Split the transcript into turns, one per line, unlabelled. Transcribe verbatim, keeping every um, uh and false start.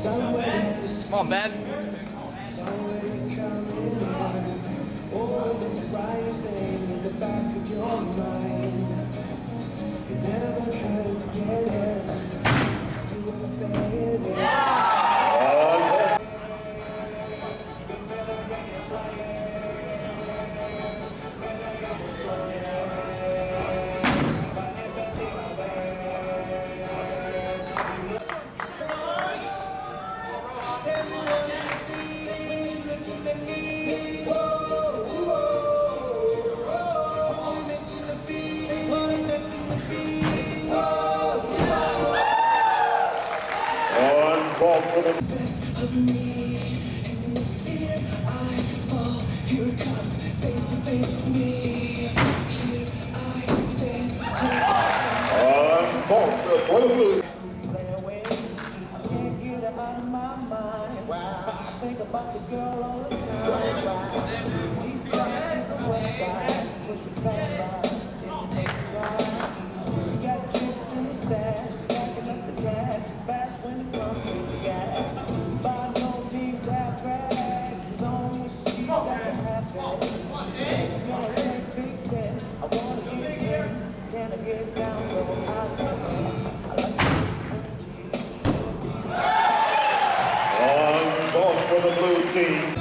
Come on, Ben.
Best of me, and here I fall. Here it comes, face to face with me. Here I stand.
Unfortunately,
I can't get her out of my mind. I think about the girl all the time. East side to the west side, pushing fat lines, it's a nice ride. She got tricks in the stash, stacking up the cash, fast when it comes to the gas. By no means average, as long as she got the half edge. Gonna take big ten, I wanna get in, can I get down so I can? I like to
on golf for the blue team.